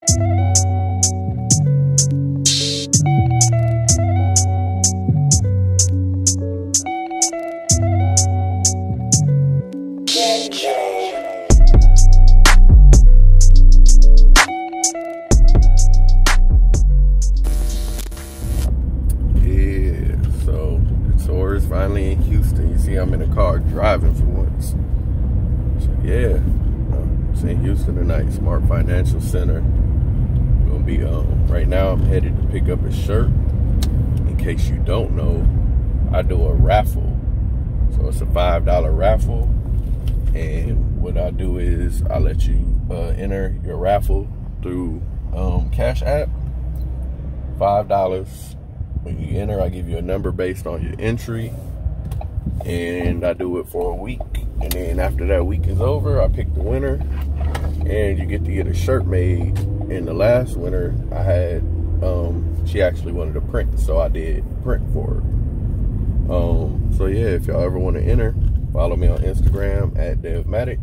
Finally in Houston. You see I'm in a car driving for once. So yeah, it's in Houston tonight, Smart Financial Center. Gonna be right now I'm headed to pick up a shirt. In case you don't know, I do a raffle. So it's a $5 raffle, and what I do is I let you enter your raffle through Cash App. $5. When you enter, I give you a number based on your entry, and I do it for a week. And then after that week is over, I pick the winner, and you get to get a shirt made. And the last winner I had, she actually wanted to print, so I did print for her. So yeah, if y'all ever want to enter, follow me on Instagram at Devmatic,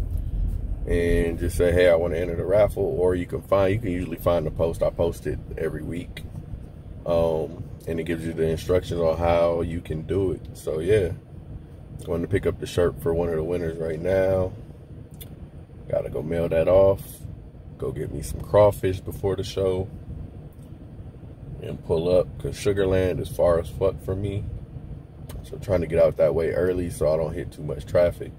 and just say, hey, I want to enter the raffle. Or you can usually find the post. I post it every week. And it gives you the instructions on how you can do it. So yeah, I'm going to pick up the shirt for one of the winners right now. Gotta go mail that off, go get me some crawfish before the show, and pull up, because Sugarland is far as fuck from me. So trying to get out that way early so I don't hit too much traffic.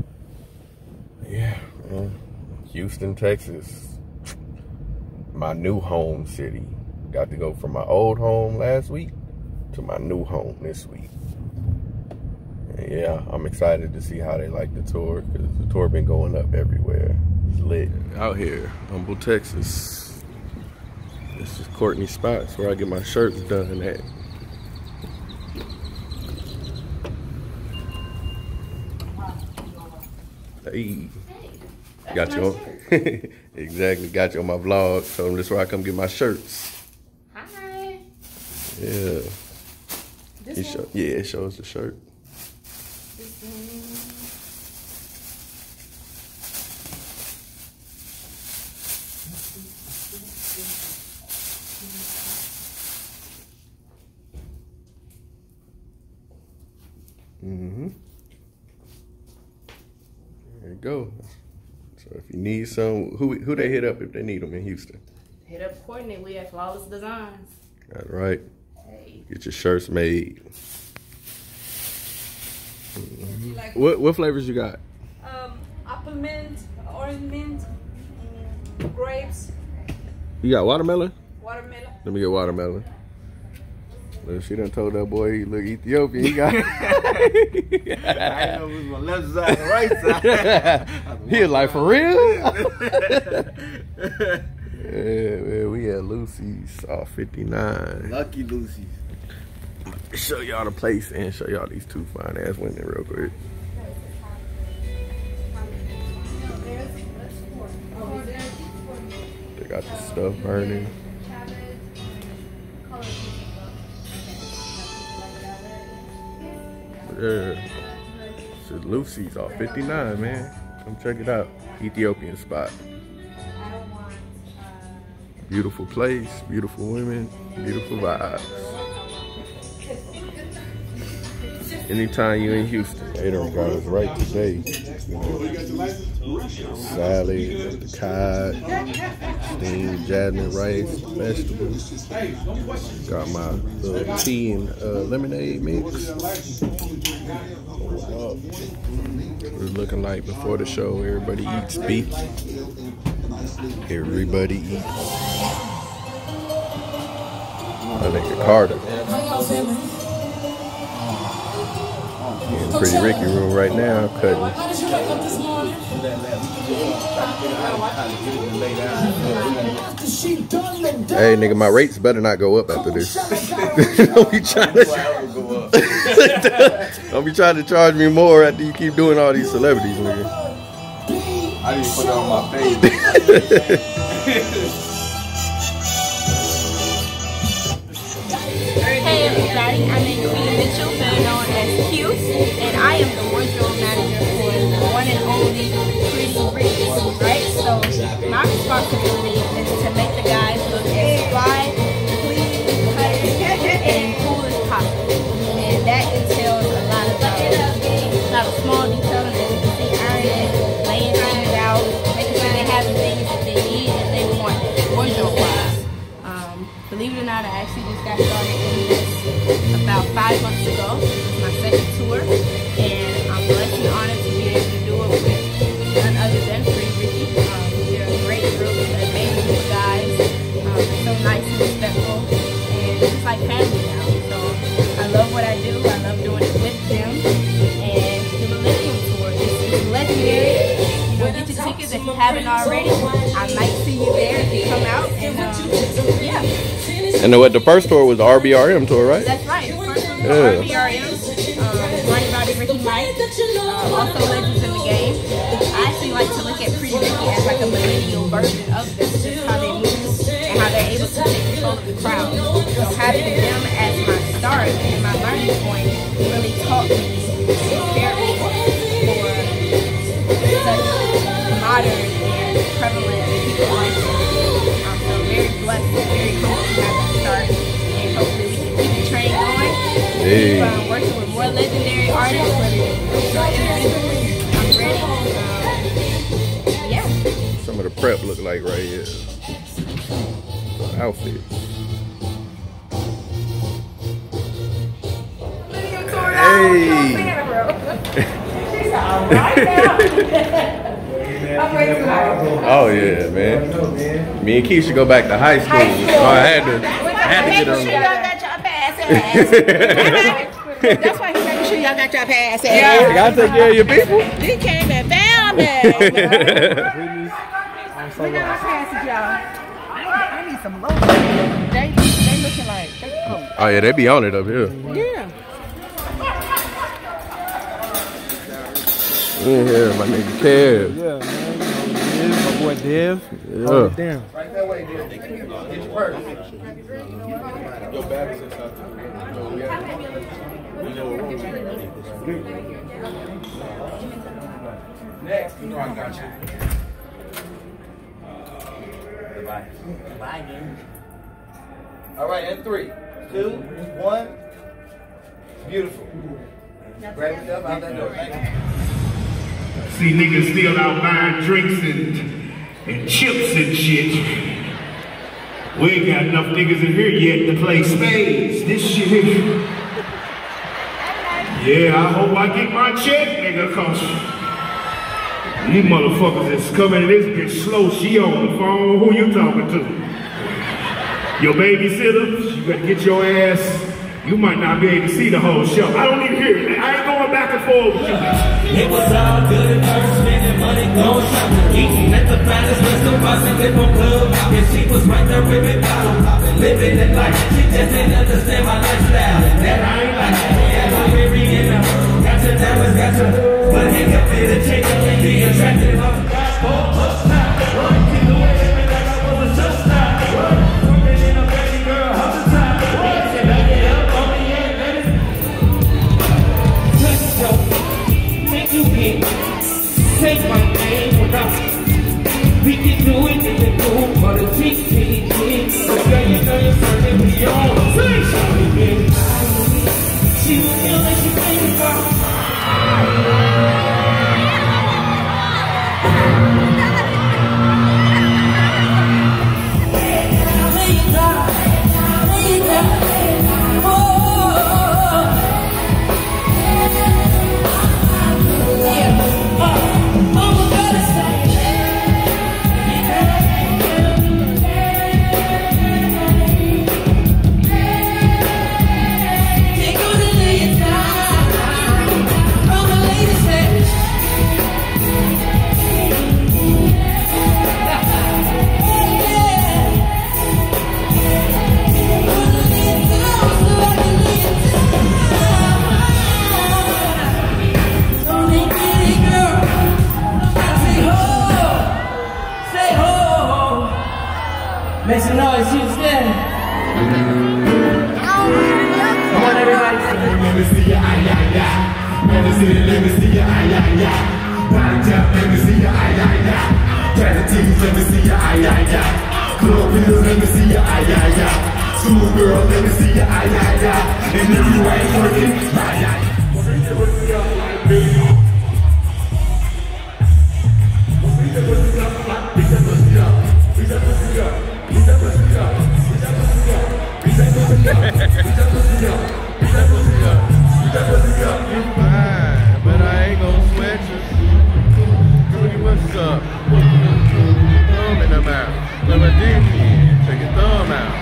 Yeah, man. Houston, Texas, my new home city. Got to go from my old home last week to my new home this week. And yeah, I'm excited to see how they like the tour, because the tour been going up everywhere. It's lit. Out here, Humble, Texas. This is Courtney's Spots, where I get my shirts done at. Hey. Got you on. Exactly, got you on my vlog. So this is where I come get my shirts. Yeah. It shows the shirt. There you go. So if you need some, who they hit up if they need them in Houston? Hit up Courtney. We have Flawless Designs. That's right. Get your shirts made. What flavors you got? Apple mint, orange mint, grapes. You got watermelon? Watermelon. Let me get watermelon. Look, she done told that boy he look Ethiopian. He got. I know it was my left side, right side. He was like, for real? Yeah, man, we had Lucy's off 59. Lucky Lucy's. Show y'all the place and show y'all these two fine ass women real quick. They got the stuff burning. Yeah. So Lucy's off 59, man. Come check it out. Ethiopian spot. Beautiful place, beautiful women, beautiful vibes. Anytime you're in Houston, they done got us right today. You know, salad, the cod, steamed jasmine rice, vegetables. Got my little tea and lemonade mix. We're looking like before the show, everybody eats beef. Everybody eats. I think the Carter. In Pretty Ricky room right now, cutting. Hey, nigga, my rates better not go up after this. Don't be trying to. Don't be trying to charge me more after you keep doing all these celebrities, nigga. I didn't put it on my face. Hey everybody, I'm Queen Mitchell, better known as Q, and I am the wardrobe manager for the one and only Pretty Ricky, right? So my responsibility is to Believe it or not, I actually just got started in this about 5 months ago. This is my second tour, and I'm blessed and honored to be able to do it with none other than Free Ricky. We're a great group, an amazing group of guys. So nice and respectful, and it's just like family now. So I love what I do. I love doing it with them. And the Millennium Tour is legendary. You know, get your tickets if you haven't already. I might see you there if you come out. And yeah. And then what the first tour was the RBRM tour, right? That's right. The first one was RBRM. Running by Ricky Mike. Also Legends in the Game. I actually like to look at Free Ricky as like a millennial version of them. Just how they move and how they're able to take control of the crowd. So having them as my start and my learning point really taught me to prepare for such modern and prevalent people like them. So very blessed and very humbled to have that start, and hopefully we can keep the train going. Hey. Keep working with more legendary artists, whether it's or individually. I'm ready. Yeah. Some of the prep look like right here. Outfit. Hey. Oh yeah, man. Me and Keisha go back to high school. So I had to get on. That's why he's making sure y'all got your pass. You gotta take care of your people. He came and found me. We got our passes, y'all. I need some lotion. They looking like. Oh yeah, they be on it up here. Yeah. In here, my nigga Kev. Yeah, man. My boy Dev. Yeah. Damn. Right that way, Dev. Get your purse. Your bag is Next, you know I got you. Bye, man. All right, and 3, 2, 1. Beautiful. Grab yourself out that door. Thank you. See niggas still out buying drinks and chips and shit. We ain't got enough niggas in here yet to play spades. This shit here. Yeah, I hope I get my check, nigga, cause these motherfuckers is coming to this bitch slow. She on the phone. Who you talking to? Your babysitter? You better get your ass. You might not be able to see the whole show. I don't need to hear it. I ain't going back and forth with you. It was all good at first, spending money, going shopping, eating at the finest restaurants and different club hopping. She was right there with me, bottle popping, living it like she just didn't understand my lifestyle. And that I ain't like it. Yeah, I'm very in the hurt. Got your diamonds, got your but he can be the chick and be attracted. I'm time. Keep the way in me like I was a showstime. Something in a baby girl, how's the time? Take my name without we can do it in the room for the TTT. Girl, you know you're turning me on. Say something. She was ill and she made me go. Make some noise, Houston. Come on, everybody. Let me see ya, ay, ay, ay. Let me see ya, ay, ay, ay. Body tap, let me see ya, ay, ay, ay. Casualties, let me see ya, ay, ay, ay. Club pills, let me see ya, ay, ay, ay. School girl, let me see ya, ay, ay, ay. And if you ain't working, ay, ay. of a dick. Take your thumb out.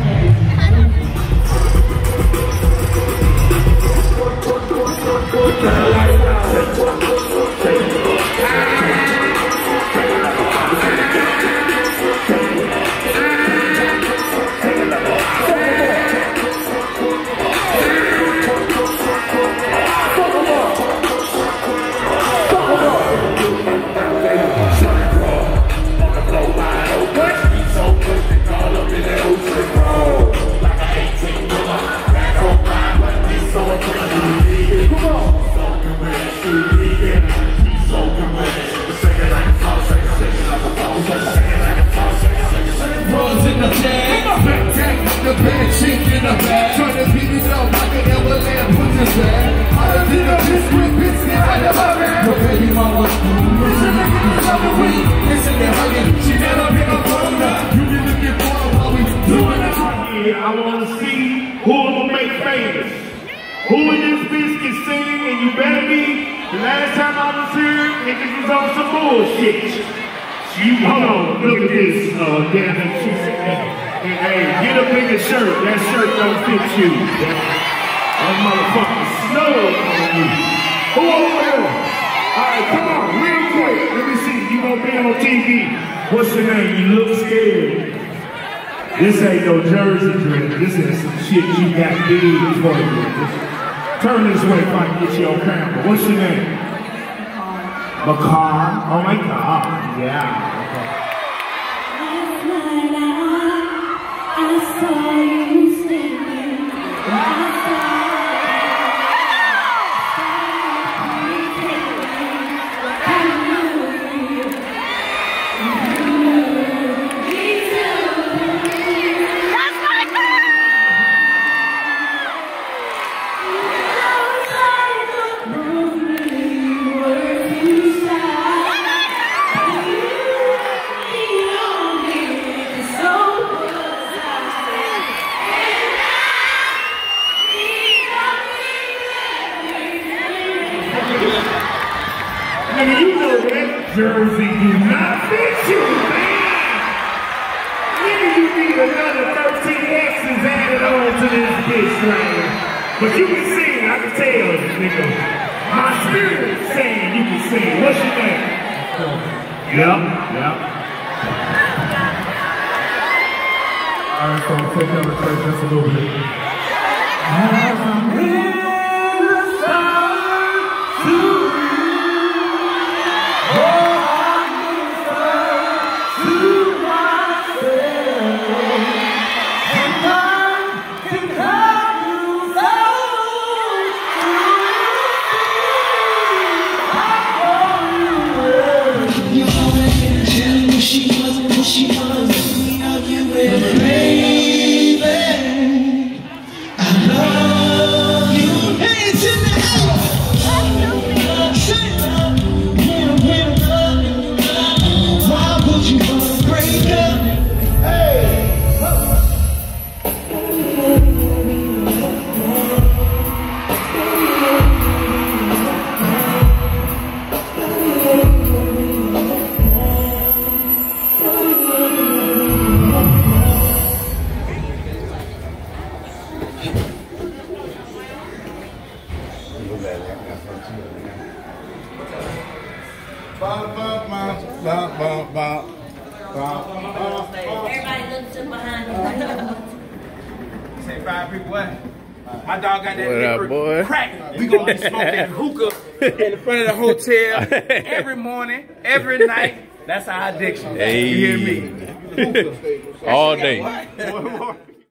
I want to see who will make famous. Who in this bitch can sing, and you better be. The last time I was here, niggas was on some bullshit. Hold on, look at this, damn it. Hey, get a bigger shirt. That shirt don't fit you. That motherfucker snow on you. Who over there? Alright, come on, real quick. Let me see. You gonna be on TV. What's your name? You look scared. This ain't no Jersey drink. This is some shit you got big for you. Turn this way if I can get you on camera. What's your name? Macar. Oh my God. Yeah. Last night I saw you standing outside. Nigga, you know that Jersey do not fit you, man. Nigga, you need another 13 X's added on to this bitch right here. But you can sing, I can tell, nigga. My spirit is saying you can sing. What's your name? Yep. Alright, so take care of the church just a little bit. As I'm in the sun to Everybody looks to behind you. Say 5 people what? My dog got that What up, boy? crack. We gonna be smoking hookah in front of the hotel every morning, every night. That's our addiction. Hey. You hear me? Hookah. All day.